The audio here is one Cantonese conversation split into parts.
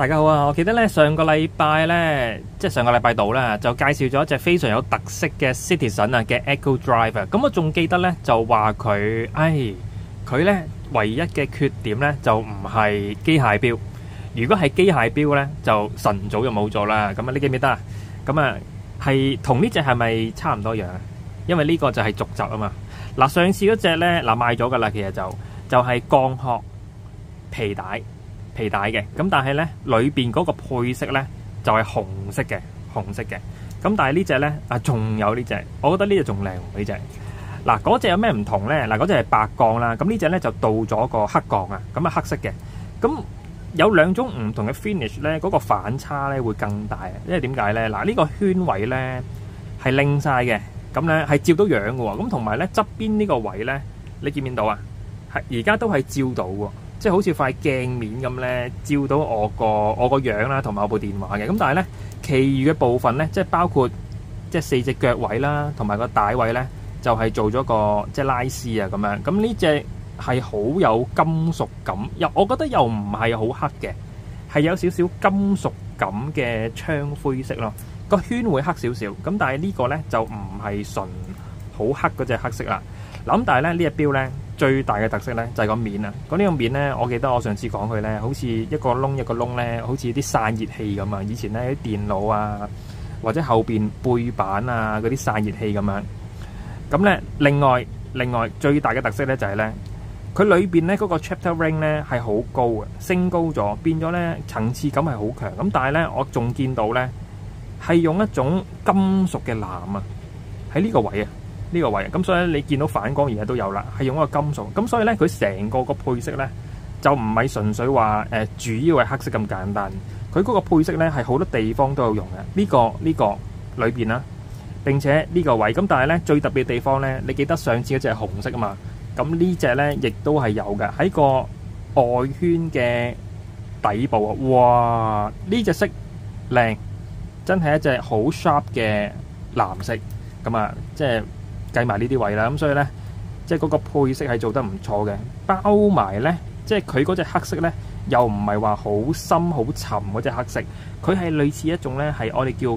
大家好啊！我記得咧上個禮拜咧，即係上個禮拜度啦，就介紹咗一隻非常有特色嘅 Citizen 啊嘅 Echo Drive 啊。咁我仲記得咧就話佢，佢咧唯一嘅缺點咧就唔係機械錶。如果係機械錶咧，就晨早就冇咗啦。咁啊，你記唔記得啊？咁啊，係同呢隻係咪差唔多樣啊？因為呢個就係續集啊嘛。嗱，上次嗰隻咧賣咗噶啦，其實就係鋼殼皮帶嘅，咁但係咧裏邊嗰個配色咧就係紅色嘅，咁但係呢隻咧仲有呢隻，我覺得呢隻仲靚呢隻。嗱，嗰隻有咩唔同咧？嗱，嗰隻係白鋼啦，咁呢隻咧就到咗個黑鋼啊，咁啊黑色嘅，咁有兩種唔同嘅 finish 咧，嗰個反差咧會更大，因為點解咧？嗱，呢個圈位咧係拎晒嘅，咁咧係照到樣嘅喎，咁同埋咧側邊呢個位咧，你見唔見到啊？係而家都係照到喎。即係好似塊鏡面咁咧，照到我個樣啦，同埋我部電話嘅。咁但係咧，其餘嘅部分咧，即係包括即係四隻腳位啦，同埋個帶位咧，就係做咗個即係拉絲啊咁樣。咁呢隻係好有金屬感，我覺得又唔係好黑嘅，係有少少金屬感嘅槍灰色咯。個圈會黑少少，咁但係呢個咧就唔係純好黑嗰隻黑色啦。嗱咁，但係咧呢隻錶咧。最大嘅特色咧就係個面啊！呢個面咧，我記得我上次講佢咧，好似一個窿一個窿咧，好似啲散熱器咁啊！以前咧啲電腦啊，或者後邊背板啊嗰啲散熱器咁樣。咁咧，另外最大嘅特色咧就係咧，佢裏邊咧嗰個 chapter ring 咧係好高嘅，升高咗，變咗咧層次感係好強。咁但係咧，我仲見到咧係用一種金屬嘅藍啊，喺呢個位啊。咁所以咧，你見到反光而家都有啦，係用一個金屬，咁所以咧，佢成個配色咧就唔係純粹話主要係黑色咁簡單，佢嗰個配色咧係好多地方都有用嘅，呢個裏邊啦，並且呢個位，咁但係咧最特別嘅地方咧，你記得上次嗰隻係紅色啊嘛，咁呢隻咧亦都係有嘅，喺個外圈嘅底部啊，哇！呢隻色靚，真係一隻好 sharp 嘅藍色，咁啊，即係。計埋呢啲位啦，咁所以咧，即係嗰個配色係做得唔錯嘅，包埋咧，即係佢嗰隻黑色咧，又唔係話好深好沉嗰隻黑色，佢係類似一種咧係我哋叫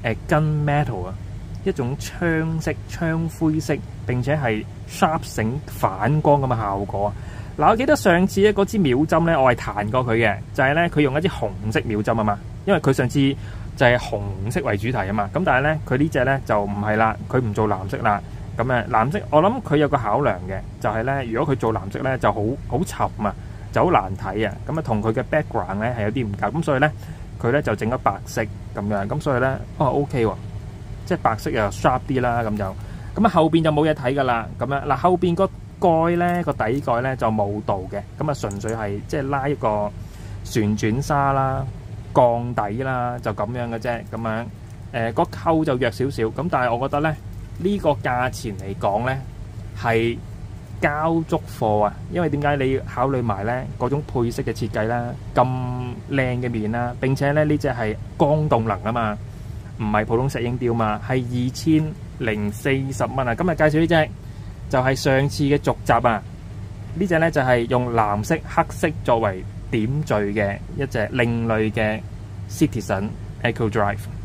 gun metal 啊，一種槍色、槍灰色，並且係 sharp 醒反光咁嘅效果。嗱，我記得上次咧嗰支秒針咧，我係彈過佢嘅，就係咧佢用一支紅色秒針啊嘛，因為佢上次就係紅色為主題啊嘛，咁但係咧佢呢隻咧就唔係啦，佢唔做藍色啦。咁藍色我諗佢有個考量嘅，就係咧，如果佢做藍色咧就好沉啊，就好難睇啊。咁啊，同佢嘅 background 咧係有啲唔夾，咁所以咧佢咧就整咗白色咁樣，咁所以咧OK 喎，即係白色又 sharp 啲啦，咁就咁啊後邊就冇嘢睇噶啦，咁樣嗱後邊個蓋咧個底蓋咧就冇度嘅，咁啊純粹係即係拉一個旋轉沙啦、鋼底啦，就咁樣嘅啫，咁樣個扣就弱少少，咁但係我覺得咧。呢個價錢嚟講呢，係交足貨啊！因為點解你要考慮埋呢嗰種配色嘅設計啦，咁靚嘅面啦，並且呢隻係光動能啊嘛，唔係普通石英錶嘛，係2040蚊啊！今日介紹呢隻就係上次嘅續集啊！呢隻呢就係用藍色、黑色作為點綴嘅一隻另類嘅 Citizen Echo Drive。